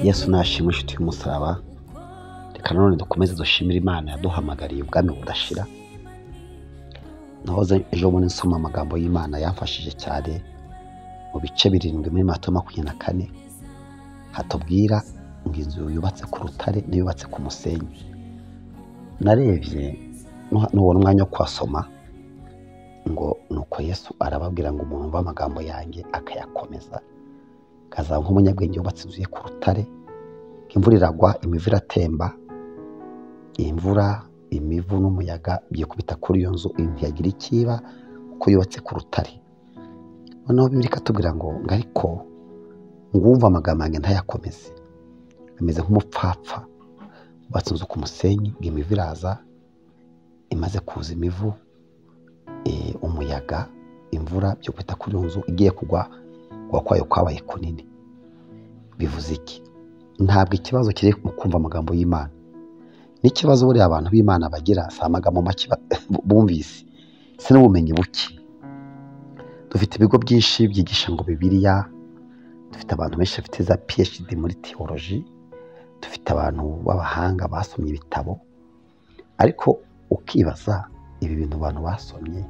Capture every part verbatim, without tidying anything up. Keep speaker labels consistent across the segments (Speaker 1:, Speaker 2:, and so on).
Speaker 1: Yesu nashimwe inshuti y'umusaraba. Reka none dukomeze dushimira Imana yaduhamagariye ubwami budashira. Nahoze ejo bundi nsoma amagambo y'Imana yamfashije cyane mu bice birindwi muri Matayo makumyabiri na kane. Hatubwira ngo inzu yubatse ku rutare n'iyubatse ku musenyi. Narebye nubona umwanya wo kwasoma ngo nuko Yesu arababwira ngo umuntu wumva amagambo yanjye akayakomeza azaba nk'umunyabwenge wubatse inzu ye ku rutare. Imvura iragwa, imivu iratemba, imvura, imivu n'umuyaga byikubita kuri iyo nzu, ntiyagira ikiba kuko yubatse ku rutare. Noneho Bibiliya ikatubwira ngo ariko ngumva amagambo yanjye ntayakomeze, ameze nk'umupfapfa wubatse inzu ku musenyi. Imivu iraza, imaze kuza imivu, e, umuyaga, imvura byikubita kuri iyo nzu, igiye kugwa kuba kwayo kwabaye kunini. Bivuze iki? Ntabwo ikibazo kiri mu kumva amagambo y'Imana. N'ikibazo buriya abantu b'Imana bagira si amagambo make bumvise, si n'ubumenyi buke. Dufite ibigo byinshi byigisha ngo Bibiliya, dufite abantu benshi bafite za P H D muri theology, dufite abantu b'abahanga basomye ibitabo, ariko ukibaza ibi bintu abantu basomye,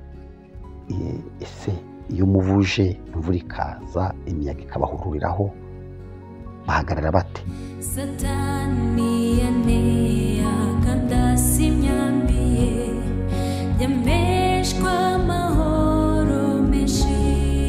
Speaker 1: ese iyo umuvuje imvura ikaza imiyaga ikabahururiraho bahagarara bate?
Speaker 2: Satani yaneye akandasi imyambiye yameshwa amahoro menshi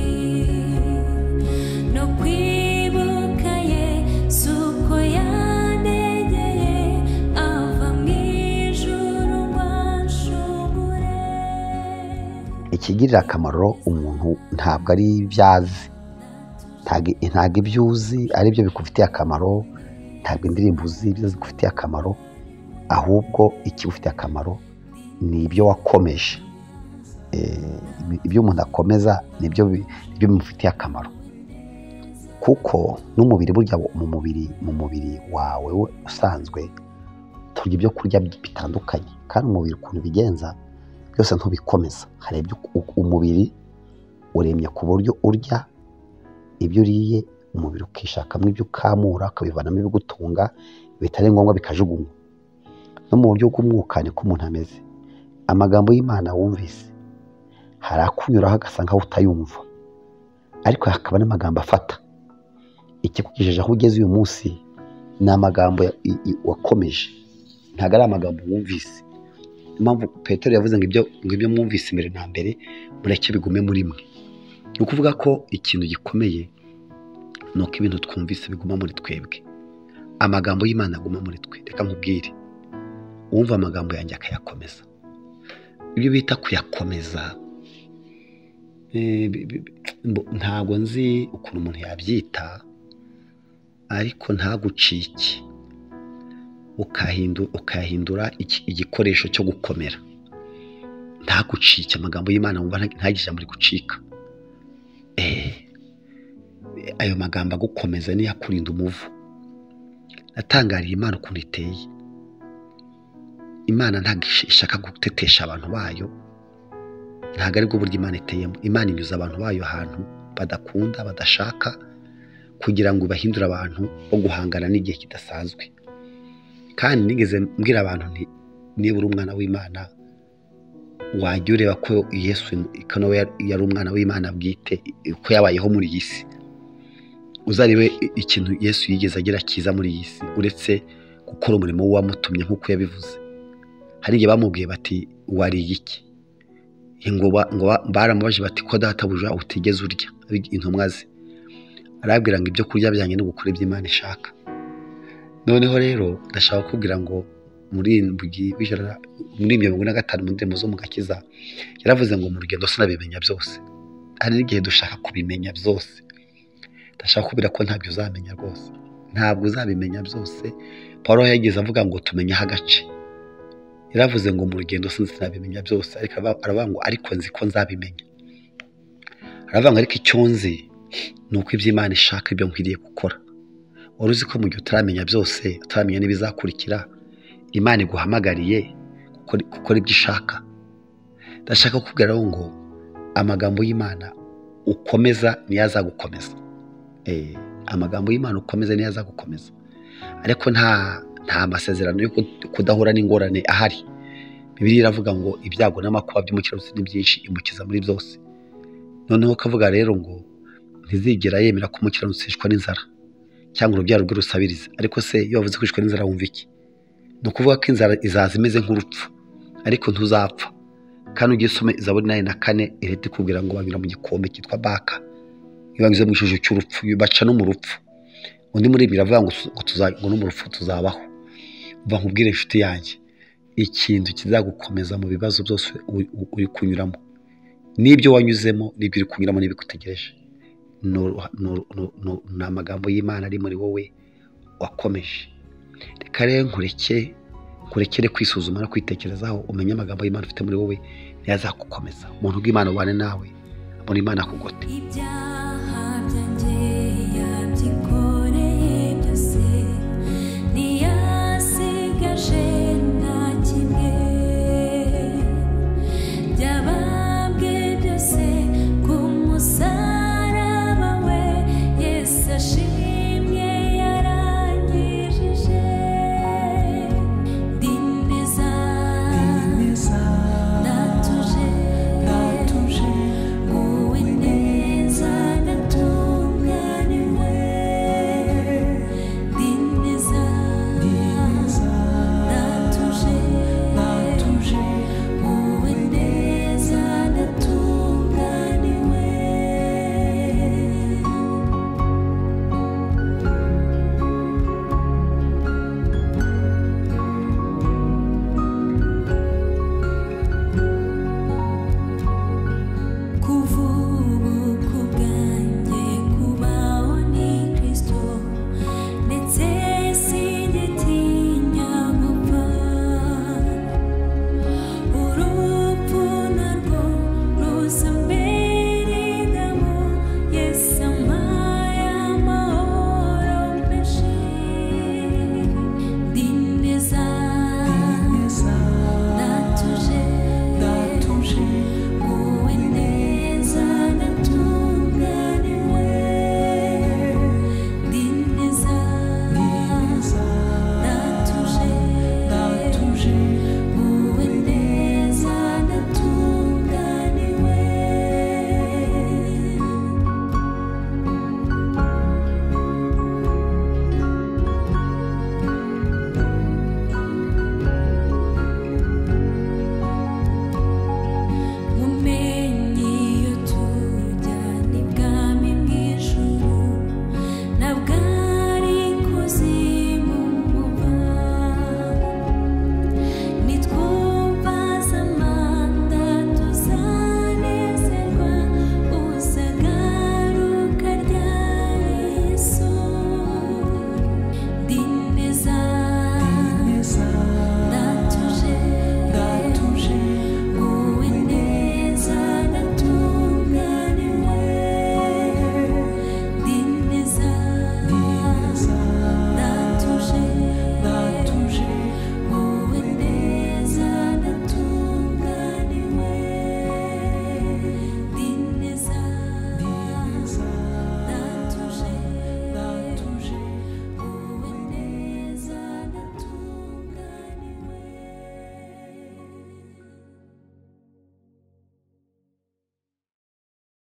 Speaker 2: no kwibuka Yesu ko yanegeye ava mu ijuru wanshobore.
Speaker 1: Ikigirira akamaro umuntu ntabwo ari ibyazi, ntabwo ibyo uzi ari byo bikufitiye akamaro, ntabwo indirimbo uzi ibyo zigufitiye akamaro, ahubwo ikigufitiye akamaro ni ibyo wakomeje. Ibyo umuntu akomeza nibyo bimufitiye akamaro, kuko n'umubiri burya mu mubiri mu mubiri wawe usanzwe turya ibyo kurya bitandukanye, kandi umubiri ukuntu bigenza byose ntubikomeza. Hari ibyo umubiri uremye ku buryo urya ibyo uriye, umubiri ukishakamo ibyo ukamura ukabivanamo ibigutunga, bitari ngombwa bikajugunywa. No mu buryo bw'umwuka niko umuntu ameze. Amagambo y'Imana wumvise hari akunyuraho agasanga aho utayumva, ariko hakaba n'amagambo afata. Ikikugejeje aho ugeze uyu munsi ni amagambo wakomeje, ntabwo ari amagambo wumvise. Impamvu Petero yavuze ngo ibyo ngo ibyo mwumvise imbere na mbere mureke bigume muri mwe. Ni ukuvuga ko ikintu gikomeye ni uko ibintu twumvise biguma muri twebwe, amagambo y'Imana aguma muri twe. Reka nkubwire, uwumva amagambo yanjye akayakomeza. Ibyo bita kuyakomeza, ntabwo nzi ukuntu umuntu yabyita, ariko ntagucike ukayahindura igikoresho cyo gukomera. Ntagucike amagambo y'Imana, wumva ntagije muri gucika. Ayo magambo agukomeza niyo akurinda umuvu. Natangariye Imana ukuntu iteye. Imana ntabwo ishaka gutetesha abantu bayo, ntabwo ari bwo buryo Imana iteyemo. Imana inyuza abantu bayo ahantu badakunda badashaka, kugira ngo bahindure abantu bo guhangana n'igihe kidasanzwe. Kandi nigeze mbwira abantu nti niba uri umwana w'Imana wajya ureba ko Yesu yari umwana w'Imana bwite, ko yabayeho muri iyi si. Uzarebe ikintu Yesu yigeze agira cyiza muri iyi si, uretse gukora umurimo wamutumye nk'uko yabivuze. Hari igihe bamubwiye bati wariye iki? Ngo baramubaje bati ko databuja utigeze urya intumwa ze. Arabwira ngo ibyo kurya byanjye no gukora ibyo Imana ishaka. Noneho rero ndashaka kubwira ngo muri muri mirongo ine na gatanu mu ndimi zo mu gakiza yaravuze ngo mu rugendo sinabimenya byose. Hari n'igihe dushaka kubimenya byose. Ndashaka kubwira ko ntabyo uzamenya rwose, ntabwo uzabimenya byose. Paulo yageze avuga ngo tumenyeho agace. Yaravuze ngo mu rugendo sinabimenya byose, ariko aravuga ngo ariko nzi ko nzabimenya. Aravuga ngo ariko icyo nzi ni uko ibyo Imana ishaka ibyo nkwiriye gukora. Wari uzi ko mu gihe utaramenya byose, utaramenya n'ibizakurikira, Imana iguhamagariye gukora ibyo ishaka. Ndashaka kubwira ngo amagambo y'Imana ukomeza niyo azagukomeza. amagambo y'Imana ukomeze niyo azagukomeza, ariko nta nta masezerano yo kudahura n'ingorane ahari. Bibiliya iravuga ngo ibyago n'amakuba by'umukiranutsi ni byinshi, imukiza muri byose. Noneho kavuga rero ngo ntizigera yemera ko umukiranutsi yicwa n'inzara cyangwa urubyaro rwe rusabiriza. Ariko se iyo wavuze kwicwa n'inzara wumva iki? Ni ukuvuga ko inzara izaza imeze nk'urupfu ariko ntuzapfa. Kandi ugiye usome Zaburi nane na kane ihita ikubwira ngo banyura mu gikombe cyitwa Baka, iyo banyuze mu gishuju cy'urupfu baca no mu rupfu. Undi muri ibi biravuga ngo ngo no mu rupfu tuzabaho. Umva nkubwire inshuti yanjye, ikintu kizagukomeza mu bibazo byose uri kunyuramo, n'ibyo wanyuzemo, n'ibyo uri kunyuramo, n'ibigutegereje, ni amagambo y'Imana ari muri wowe wakomeje. Reka rero nkureke nkurekere kwisuzuma no kwitekerezaho, umenye amagambo y'Imana ufite muri wowe niyo azagukomeza. Umuntu w'Imana ubane nawe, abona Imana akugote.